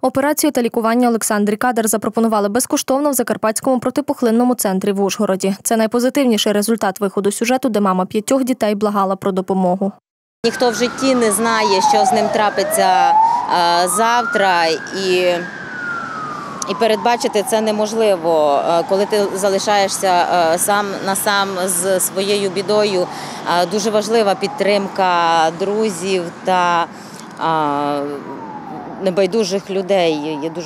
Операцію та лікування Олександрі Кадар запропонували безкоштовно в Закарпатському протипухлинному центрі в Ужгороді. Це найпозитивніший результат виходу сюжету, де мама 5 дітей благала про допомогу. Ніхто в житті не знає, що з ним трапиться завтра, і передбачити це неможливо. Коли ти залишаєшся сам на сам з своєю бідою, дуже важлива підтримка друзів та небайдужих людей. Я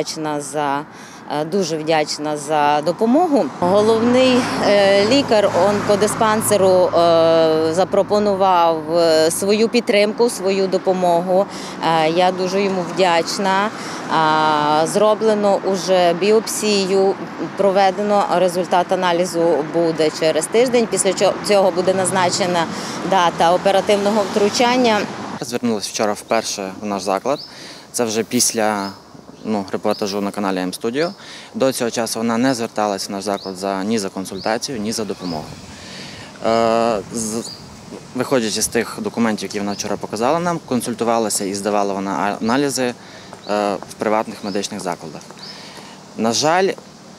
дуже вдячна за допомогу. Головний лікар онкодиспансеру запропонував свою підтримку, свою допомогу. Я дуже йому вдячна. Зроблено вже біопсію, проведено, результат аналізу буде через тиждень. Після цього буде назначена дата оперативного втручання. Звернулася вчора вперше в наш заклад. Це вже після репортажу на каналі М-Студіо. До цього часу вона не зверталася в наш заклад ні за консультацію, ні за допомогою. Виходячи з тих документів, які вона вчора показала нам, консультувалася і здавала вона аналізи в приватних медичних закладах. На жаль,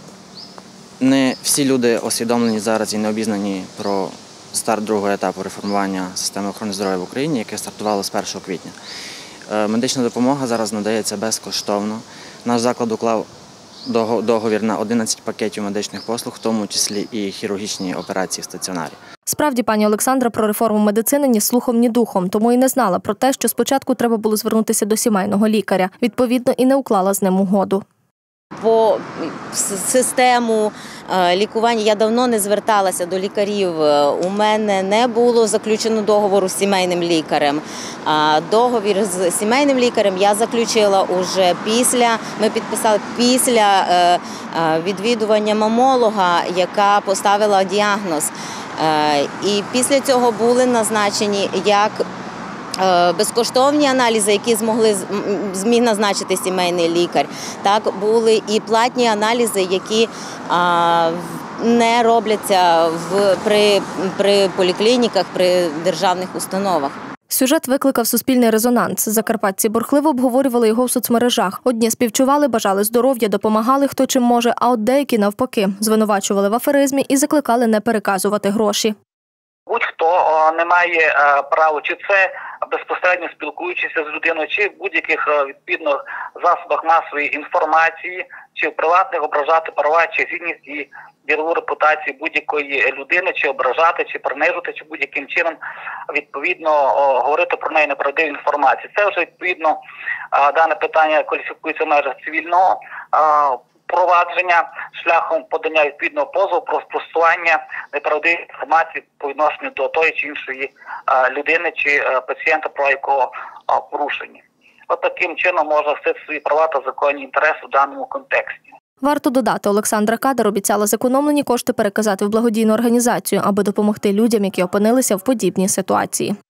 не всі люди усвідомлені зараз і не обізнані про старт другого етапу реформування системи охорони здоров'я в Україні, яке стартувало з 1 квітня. Медична допомога зараз надається безкоштовно. Наш заклад уклав договір на 11 пакетів медичних послуг, в тому числі і хірургічні операції в стаціонарі. Справді, пані Олександра про реформу медицини ні слухом, ні духом, тому і не знала про те, що спочатку треба було звернутися до сімейного лікаря. Відповідно, і не уклала з ним угоду. По систему лікування я давно не зверталася до лікарів. У мене не було заключено договору з сімейним лікарем. Договір з сімейним лікарем я заключила уже ми підписали після відвідування мамолога, яка поставила діагноз. І після цього були назначені як безкоштовні аналізи, які зміг назначити сімейний лікар. Так, були і платні аналізи, які не робляться при поліклініках, при державних установах. Сюжет викликав суспільний резонанс. Закарпатці бурхливо обговорювали його в соцмережах. Одні співчували, бажали здоров'я, допомагали хто чим може, а от деякі навпаки звинувачували в аферизмі і закликали не переказувати гроші. Будь-хто не має права, чи це безпосередньо спілкуючись з людиною, чи в будь-яких відповідно засобах масової інформації, чи в приватних ображати права, чи гідність і ділову репутацію будь-якої людини, чи ображати, чи принижувати, чи будь-яким чином відповідно говорити про неї неправдиву інформацію. Це вже відповідно дане питання кваліфікується в межах цивільного провадження шляхом подання відповідного позову про спростування неправдивої інформації по відношенню до тої чи іншої людини чи пацієнта, про якого порушені. От таким чином можна захистити свої права та законні інтереси в даному контексті. Варто додати, Олександра Кадар обіцяла зекономлені кошти переказати в благодійну організацію, аби допомогти людям, які опинилися в подібній ситуації.